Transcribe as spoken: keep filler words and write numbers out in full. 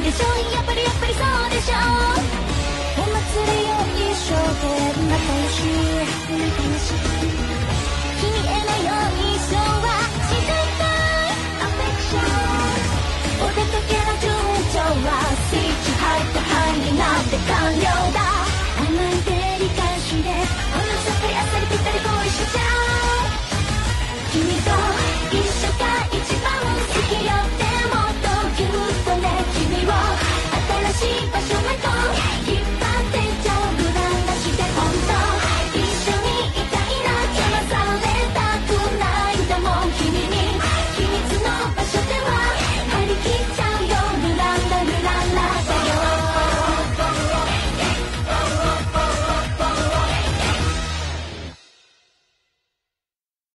でしょ、やっぱりやっぱりそうでしょ。お祭りを一生で仲良し仲良し、君へのよいしょは自然体アフェクション。お出かけの順調はスイッチ入ってハイになって完了。